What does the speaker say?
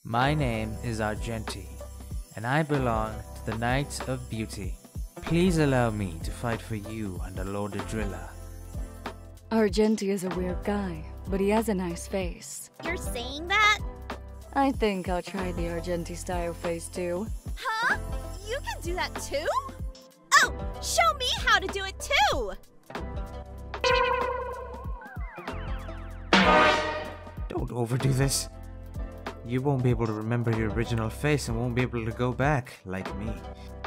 My name is Argenti, and I belong to the Knights of Beauty. Please allow me to fight for you and the Lord Drilla. Argenti is a weird guy, but he has a nice face. You're saying that? I think I'll try the Argenti style face too. Huh? You can do that too? Oh, show me how to do it too! Don't overdo this. You won't be able to remember your original face and won't be able to go back, like me.